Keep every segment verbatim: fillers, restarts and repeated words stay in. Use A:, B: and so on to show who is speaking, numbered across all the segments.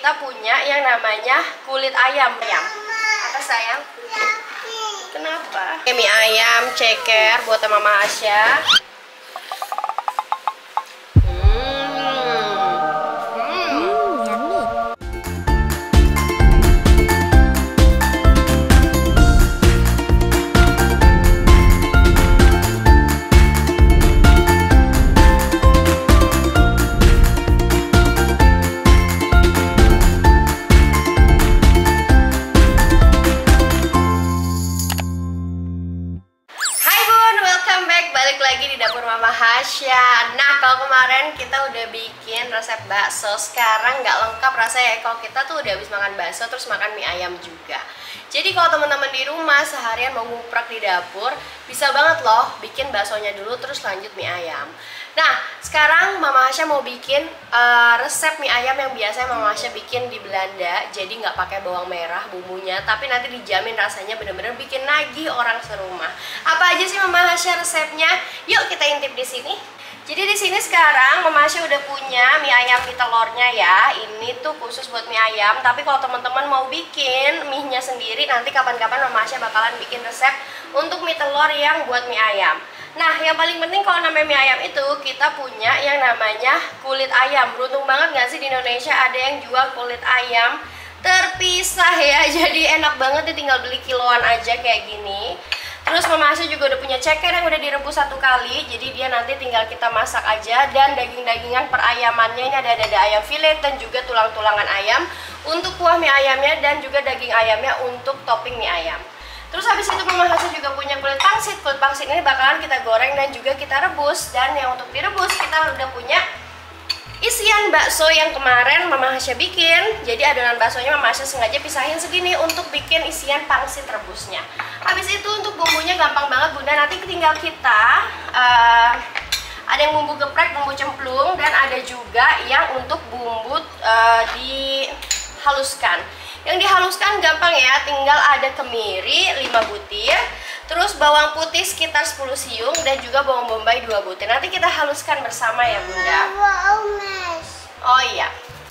A: kita punya yang namanya kulit ayam. Ayam. Apa sayang? Kenapa? Mie ayam ceker buat Mama Hasya. Hasya. Nah, kalau kemarin kita udah bikin resep bakso, sekarang nggak lengkap rasanya ya kalau kita tuh udah habis makan bakso terus makan mie ayam juga. Jadi kalau teman-teman di rumah seharian mau nguprak di dapur, bisa banget loh bikin baksonya dulu terus lanjut mie ayam. Nah, sekarang Mama Hasya mau bikin uh, resep mie ayam yang biasanya Mama Hasya bikin di Belanda. Jadi nggak pakai bawang merah bumbunya, tapi nanti dijamin rasanya bener-bener bikin nagih orang serumah. Apa aja sih Mama Hasya resepnya? Yuk kita intip di sini. Jadi di sini sekarang Mama Hasya udah punya mie ayam mie telurnya ya. Ini tuh khusus buat mie ayam. Tapi kalau teman-teman mau bikin mie-nya sendiri, nanti kapan-kapan Mama Hasya bakalan bikin resep untuk mie telur yang buat mie ayam. Nah, yang paling penting kalau namanya mie ayam itu kita punya yang namanya kulit ayam. Beruntung banget gak sih di Indonesia ada yang jual kulit ayam terpisah ya. Jadi enak banget nih, tinggal beli kiloan aja kayak gini. Terus Mama Hasya juga udah punya ceker yang udah direbus satu kali. Jadi dia nanti tinggal kita masak aja. Dan daging-dagingan per ayamannya ini ada dada ayam filet dan juga tulang-tulangan ayam untuk kuah mie ayamnya, dan juga daging ayamnya untuk topping mie ayam. Terus habis itu Mama Hasya juga punya kulit pangsit. Kulit pangsit ini bakalan kita goreng dan juga kita rebus. Dan yang untuk direbus kita udah punya isian bakso yang kemarin Mama Hasya bikin. Jadi adonan baksonya Mama Hasya sengaja pisahin segini untuk bikin isian pangsit rebusnya. Habis itu untuk bumbunya gampang banget Bunda. Nanti tinggal kita uh, ada yang bumbu geprek, bumbu cemplung, dan ada juga yang untuk bumbu uh, dihaluskan. Yang dihaluskan gampang ya, tinggal ada kemiri lima butir, terus bawang putih sekitar sepuluh siung, dan juga bawang bombay dua butir. Nanti kita haluskan bersama ya Bunda. Oh iya.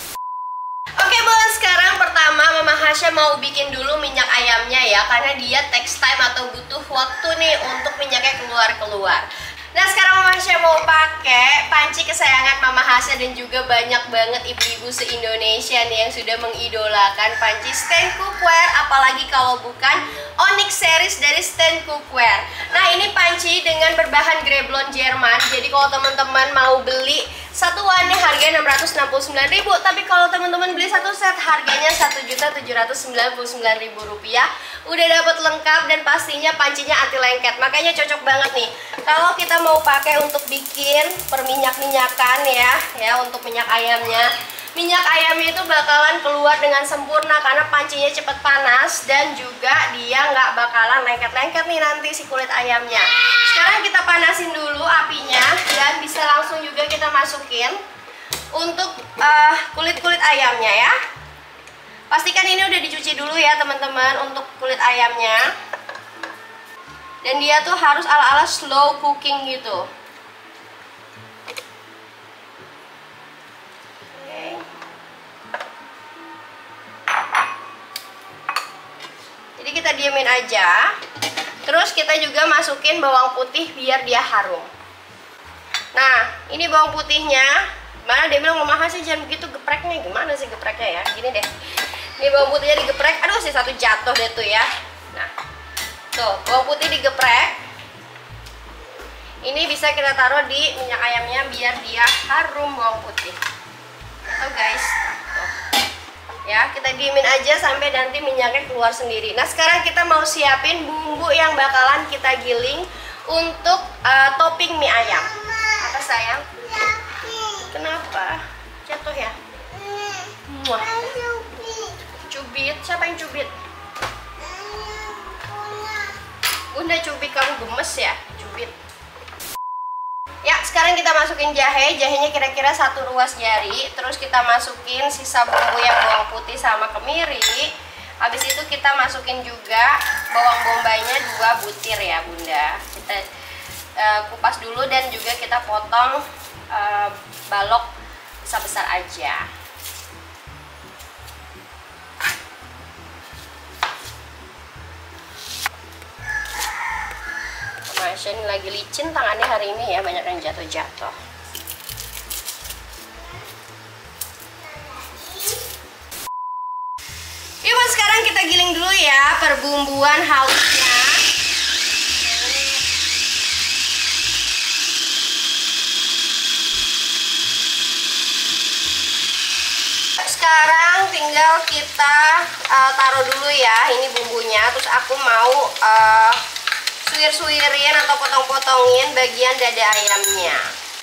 A: Oke Bun, sekarang pertama Mama Hasya mau bikin dulu minyak ayamnya ya, karena dia takes time atau butuh waktu nih untuk minyaknya keluar-keluar. Nah, sekarang Mama Hasya mau pakai panci kesayangan Mama Hasya dan juga banyak banget ibu-ibu se-Indonesia nih yang sudah mengidolakan panci stand cookware, apalagi kalau bukan Onyx series dari stand cookware. Nah, ini panci dengan berbahan Greblon Jerman. Jadi kalau teman-teman mau beli satuannya harganya enam ratus enam puluh sembilan ribu, tapi kalau teman-teman beli satu set harganya satu juta tujuh ratus sembilan puluh sembilan ribu rupiah. Udah dapat lengkap dan pastinya pancinya anti lengket. Makanya cocok banget nih kalau kita mau pakai untuk bikin perminyak-minyakan ya, ya untuk minyak ayamnya. Minyak ayamnya itu bakalan keluar dengan sempurna karena pancinya cepet panas, dan juga dia nggak bakalan lengket-lengket nih nanti si kulit ayamnya. Sekarang kita panasin dulu apinya, dan bisa langsung juga kita masukin untuk uh, kulit-kulit ayamnya ya. Pastikan ini udah dicuci dulu ya teman-teman untuk kulit ayamnya. Dan dia tuh harus ala-ala slow cooking gitu. Oke. Jadi kita diemin aja. Terus kita juga masukin bawang putih biar dia harum. Nah, ini bawang putihnya. Mana dia bilang Mama Hasya jangan begitu gepreknya. Gimana sih gepreknya ya? Gini deh. Ini bawang putihnya digeprek. Aduh, si satu jatuh deh tuh ya. Nah, tuh bawang putih digeprek. Ini bisa kita taruh di minyak ayamnya biar dia harum bawang putih. Tuh guys, tuh. Ya, kita diemin aja sampai nanti minyaknya keluar sendiri. Nah, sekarang kita mau siapin bumbu yang bakalan kita giling untuk uh, topping mie ayam. Apa sayang? Kenapa? Jatuh ya? Muah. Cubit, siapa yang cubit? Bunda cubit, kamu gemes ya? Cubit. Ya, sekarang kita masukin jahe. Jahenya kira-kira satu ruas jari. Terus kita masukin sisa bumbu yang bawang putih sama kemiri. Habis itu kita masukin juga bawang bombaynya dua butir ya Bunda. Kita uh, kupas dulu dan juga kita potong uh, balok besar-besar aja. Masya ini lagi licin tangannya hari ini ya, banyak yang jatuh-jatuh. Yuk sekarang kita giling dulu ya perbumbuan halusnya. Sekarang tinggal kita uh, taruh dulu ya ini bumbunya. Terus aku mau uh, suwir-suwirin atau potong-potongin bagian dada ayamnya.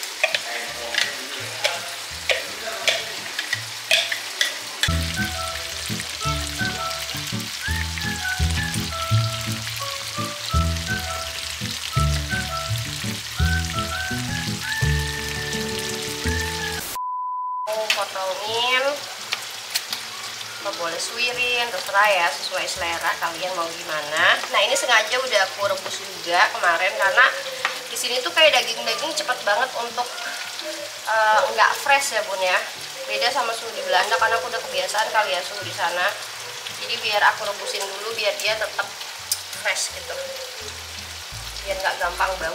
A: Potongin, apa boleh suwirin, terserah ya, sesuai selera kalian mau gimana. Nah ini sengaja udah aku rebus juga kemarin karena di sini tuh kayak daging-daging cepet banget untuk uh, nggak fresh ya bun ya. Beda sama suhu di Belanda karena aku udah kebiasaan kali ya suhu di sana. Jadi biar aku rebusin dulu biar dia tetap fresh gitu, biar nggak gampang bau.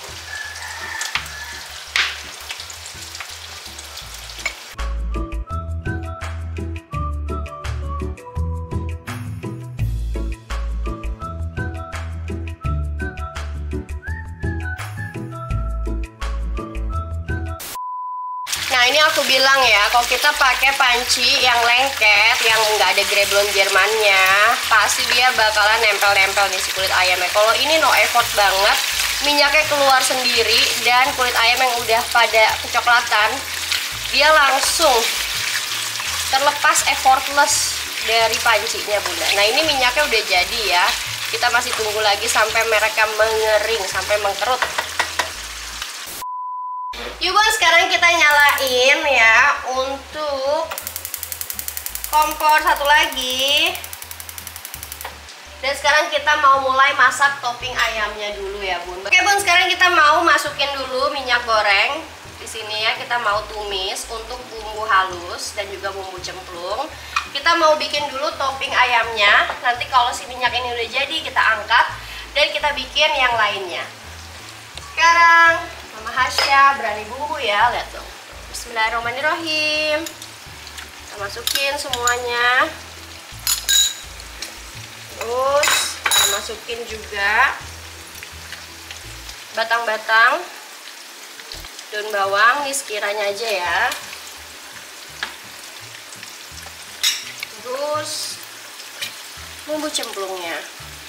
A: Nah ini aku bilang ya, kalau kita pakai panci yang lengket, yang nggak ada greblon Jermannya, pasti dia bakalan nempel-nempel di si kulit ayamnya. Kalau ini no effort banget, minyaknya keluar sendiri dan kulit ayam yang udah pada kecoklatan, dia langsung terlepas effortless dari pancinya bunda. Nah ini minyaknya udah jadi ya, kita masih tunggu lagi sampai mereka mengering, sampai mengkerut. Yuk bang, sekarang kita nyalain ya untuk kompor satu lagi. Dan sekarang kita mau mulai masak topping ayamnya dulu ya bun. Oke bun, sekarang kita mau masukin dulu minyak goreng. Di sini ya kita mau tumis untuk bumbu halus dan juga bumbu cemplung. Kita mau bikin dulu topping ayamnya. Nanti kalau si minyak ini udah jadi kita angkat dan kita bikin yang lainnya. Sekarang Mama Hasya berani bumbu ya, lihat tuh. Bismillahirrahmanirrahim. Kita masukin semuanya. Terus kita masukin juga batang-batang daun bawang, ini sekiranya aja ya. Terus bumbu cemplungnya.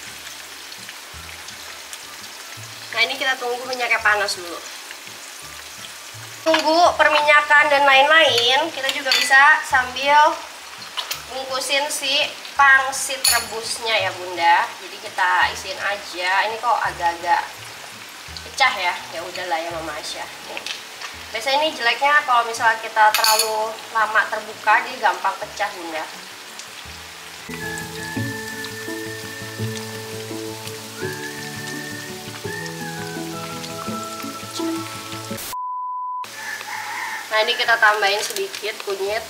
A: Nah ini kita tunggu minyaknya panas dulu. Tunggu perminyakan dan lain-lain, kita juga bisa sambil bungkusin si pangsit rebusnya ya bunda. Jadi kita isiin aja. Ini kok agak-agak pecah ya. Ya udahlah ya Mama Asya. Nih. Biasanya ini jeleknya kalau misalnya kita terlalu lama terbuka, dia gampang pecah bunda. Nah ini kita tambahin sedikit kunyit.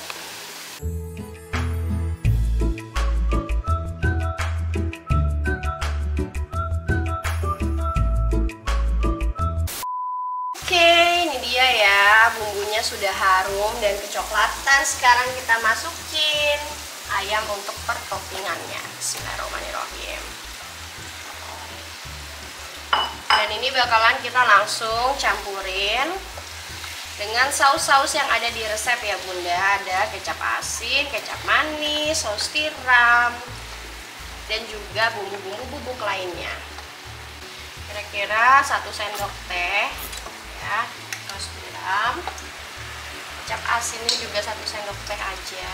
A: Oke, ini dia ya, bumbunya sudah harum dan kecoklatan. Sekarang kita masukin ayam untuk pertoppingannya. Bismillahirrahmanirrahim. Dan ini bakalan kita langsung campurin dengan saus-saus yang ada di resep ya bunda. Ada kecap asin, kecap manis, saus tiram, dan juga bumbu-bumbu bubuk lainnya. Kira-kira satu sendok teh ya, saus tiram. Kecap asinnya juga satu sendok teh aja.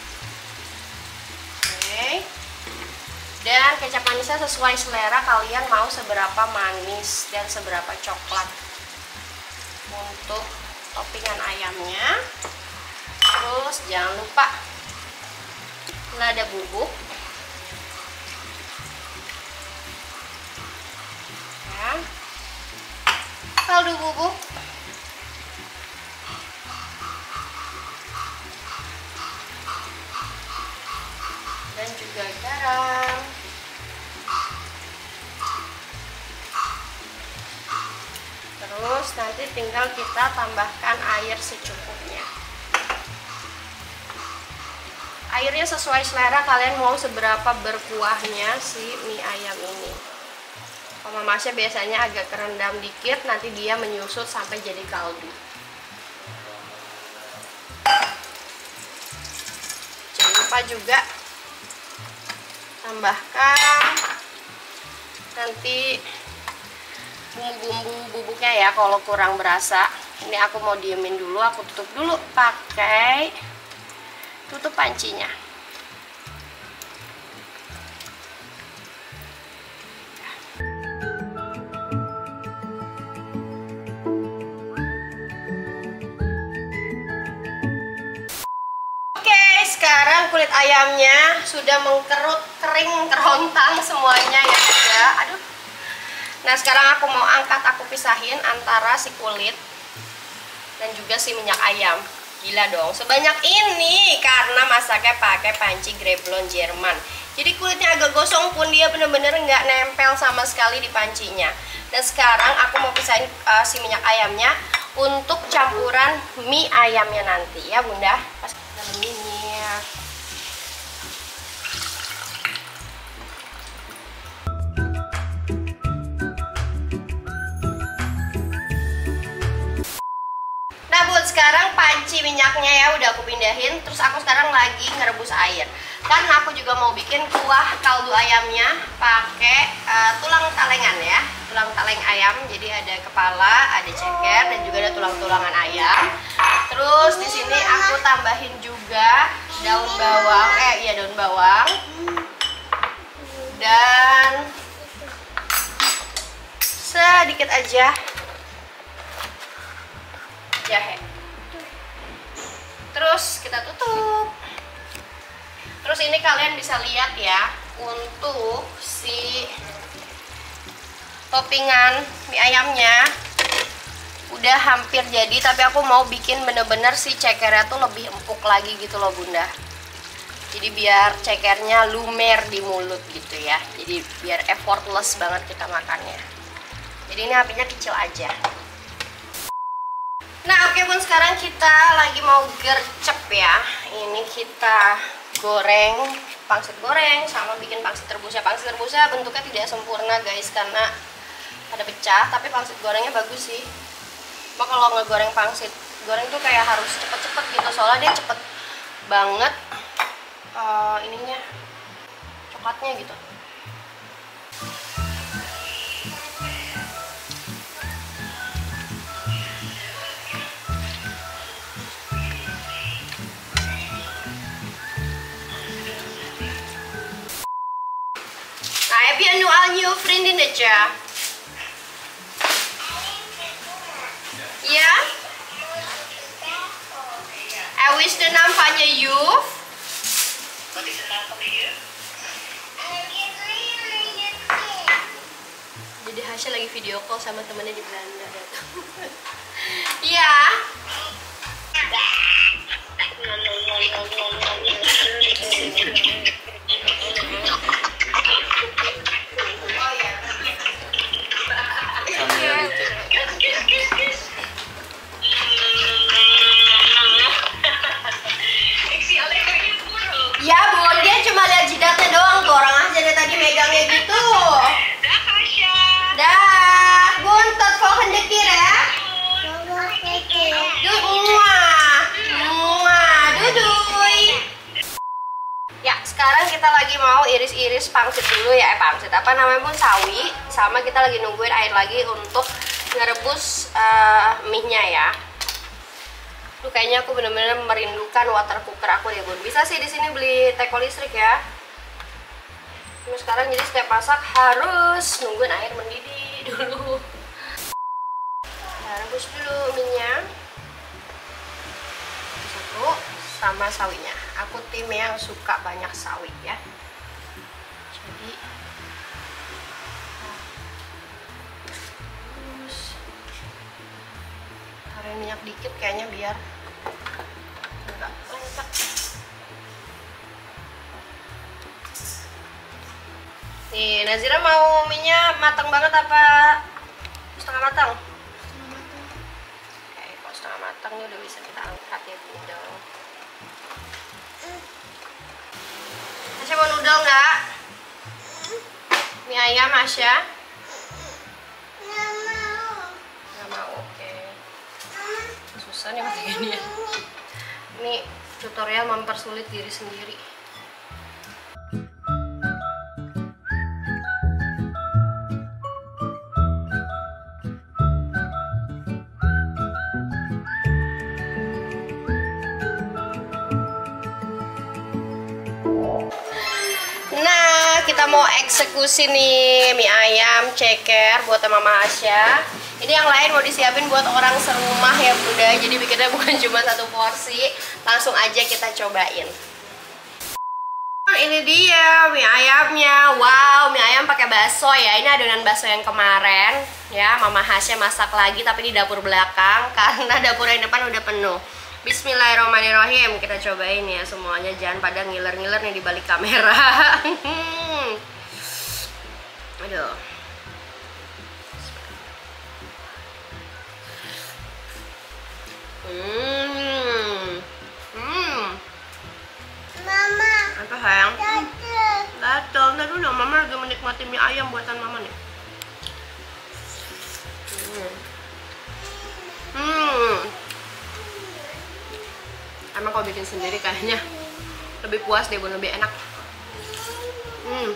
A: Oke. Dan kecap manisnya sesuai selera kalian mau seberapa manis dan seberapa coklat untuk toppingan ayamnya. Terus jangan lupa lada bubuk ya, kaldu bubuk, dan juga garam. Terus nanti tinggal kita tambahkan air secukupnya. Airnya sesuai selera, kalian mau seberapa berkuahnya si mie ayam ini. Kalau Masya biasanya agak kerendam dikit, nanti dia menyusut sampai jadi kaldu. Jangan lupa juga tambahkan nanti bumbu-bumbu bubuknya ya kalau kurang berasa. Ini aku mau diemin dulu, aku tutup dulu pakai tutup pancinya. Oke, sekarang kulit ayamnya sudah mengkerut, kering, kerontang semuanya ya juga. Aduh. Nah, sekarang aku mau angkat, aku pisahin antara si kulit dan juga si minyak ayam. Gila dong, sebanyak ini karena masaknya pakai panci Grevlon Jerman. Jadi kulitnya agak gosong pun dia bener-bener nggak nempel sama sekali di pancinya. Dan sekarang aku mau pisahin uh, si minyak ayamnya untuk campuran mie ayamnya nanti ya Bunda. Pas dalam minyak. Nah Bun, sekarang panci minyaknya ya udah aku pindahin. Terus aku sekarang lagi ngerebus air karena aku juga mau bikin kuah kaldu ayamnya pakai uh, tulang talengan ya, tulang taleng ayam. Jadi ada kepala, ada ceker, dan juga ada tulang-tulangan ayam. Terus di sini aku tambahin juga daun bawang, eh iya daun bawang dan sedikit aja jahe. Terus kita tutup. Terus ini kalian bisa lihat ya, untuk si toppingan mie ayamnya udah hampir jadi, tapi aku mau bikin bener-bener si cekernya tuh lebih empuk lagi gitu loh Bunda. Jadi biar cekernya lumer di mulut gitu ya. Jadi biar effortless banget kita makannya. Jadi ini apinya kecil aja. Nah oke Bun, sekarang kita lagi mau gercep ya. Ini kita goreng pangsit goreng sama bikin pangsit rebusnya. Pangsit rebusnya bentuknya tidak sempurna guys karena ada pecah, tapi pangsit gorengnya bagus sih. Cuma kalau ngegoreng pangsit goreng tuh kayak harus cepet-cepet gitu, soalnya dia cepet banget uh, ininya coklatnya gitu. Heb je nu al nieuw vriendinnetje? Ja? En hoe is de naam van je juf?
B: Wat is de naam van de juf?
A: Jadi Hasya lagi video call sama temennya di Belanda. Iya. Ya Bun, dia cuma lihat jidatnya doang tuh, orang aja dari tadi megangnya gitu.
B: Dag Asya.
A: Dah, Bun, tot volgende keer ya. Doei, muah, muah, doei. Ya, sekarang kita lagi mau iris-iris pangsit dulu ya, eh pangsit apa namanya Bun, sawi. Sama kita lagi nungguin air lagi untuk ngerebus uh, mie-nya ya. Duh, kayaknya aku bener-bener merindukan water cooker aku deh Bun. Bisa sih di sini beli teko listrik ya. Terus sekarang jadi setiap masak harus nungguin air mendidih dulu. Nah, rebus dulu minyak. Satu sama sawinya. Aku tim yang suka banyak sawi ya. Jadi terus taruhin minyak dikit kayaknya biar enggak lengket. Nih, Nazira mau minyak matang banget apa setengah matang? matangnya udah bisa kita angkat ya bunda. Asya mau noodle nggak? Mie ayam Asya? Nggak mau. Nggak mau, oke. Okay. Susah nih pakai ini ya. Ini tutorial mempersulit diri sendiri. Nah, kita mau eksekusi nih mie ayam ceker buat Mama Asya. Ini yang lain mau disiapin buat orang serumah ya bunda. Jadi bikinnya bukan cuma satu porsi. Langsung aja kita cobain. Ini dia mie ayamnya. Wow, mie ayam pakai bakso ya. Ini adonan bakso yang kemarin ya. Mama Asya masak lagi tapi di dapur belakang karena dapur yang depan udah penuh. Bismillahirrahmanirrahim. Kita cobain ya semuanya. Jangan pada ngiler-ngiler nih di balik kamera. Aduh. Hmm. Hmm. Mama. Apa sayang? Gatel. Gatel. Nah dulu Mama lagi menikmati mie ayam buatan Mama nih. Hmm. Hmm. Emang kalau bikin sendiri kayaknya lebih puas deh, bun, lebih enak. Hmm.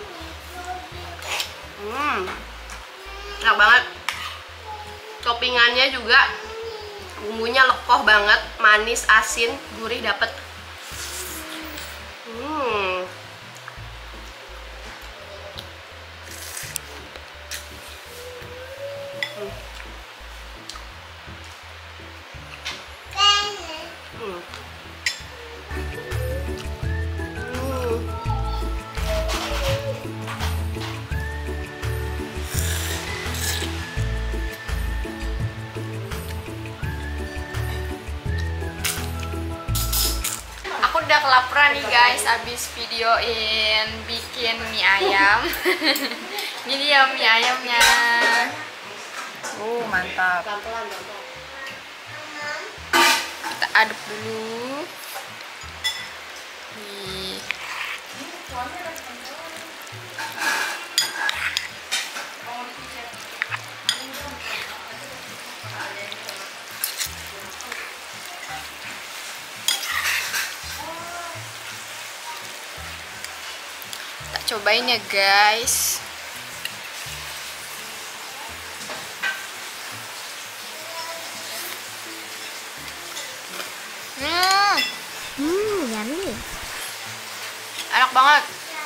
A: Hmm. Enak banget. Toppingannya juga bumbunya lekoh banget, manis, asin, gurih dapet. Hmm. Hmm. Hmm. Udah kelaparan nih guys, abis videoin bikin mie ayam. Ini dia mie ayamnya. Oh mantap. Kita aduk dulu. Nih. Cobain ya guys. Hmm,
C: Hmm, yummy.
A: enak banget.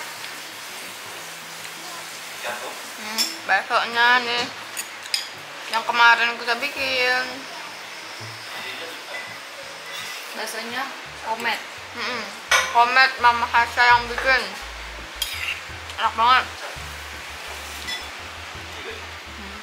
A: Hmm, baksonya nih yang kemarin kita bikin. Baksonya komet. Hmm, komet Mama Asya yang bikin. Enak banget. Hmm.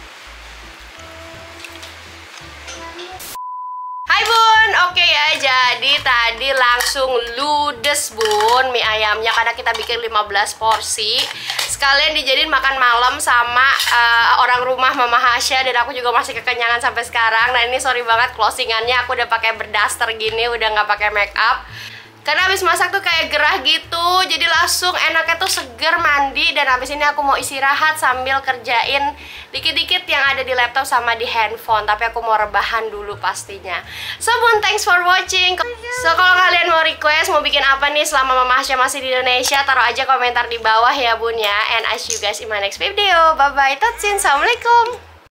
A: Hai bun, oke ya, jadi tadi langsung ludes bun mie ayamnya karena kita bikin lima belas porsi. Sekalian dijadiin makan malam sama uh, orang rumah Mama Asya, dan aku juga masih kekenyangan sampai sekarang. Nah ini sorry banget closingannya aku udah pakai berdaster gini, udah nggak pakai make up. Karena habis masak tuh kayak gerah gitu, jadi langsung enaknya tuh seger mandi. Dan habis ini aku mau istirahat sambil kerjain dikit-dikit yang ada di laptop sama di handphone. Tapi aku mau rebahan dulu pastinya. So bun, thanks for watching. So kalau kalian mau request mau bikin apa nih selama Mama Asya masih di Indonesia, taruh aja komentar di bawah ya bun ya. And I see you guys in my next video. Bye bye, Totsin, assalamualaikum.